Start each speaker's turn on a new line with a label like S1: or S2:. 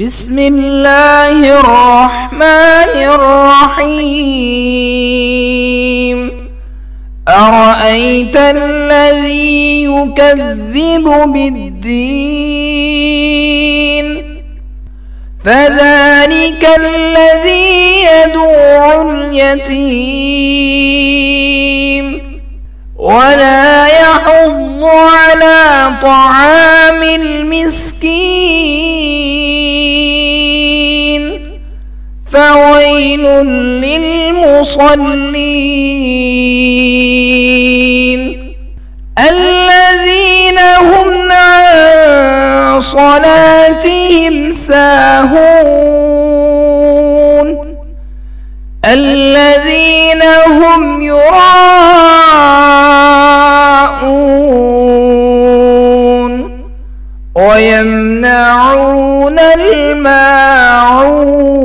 S1: بسم الله الرحمن الرحيم. أرأيت الذي يكذب بالدين فذلك الذي يدعو اليتيم ولا يحض على طعام المسكين فويل للمصلين الذين هم عن صلاتهم ساهون الذين هم يراءون ويمنعون الماعون.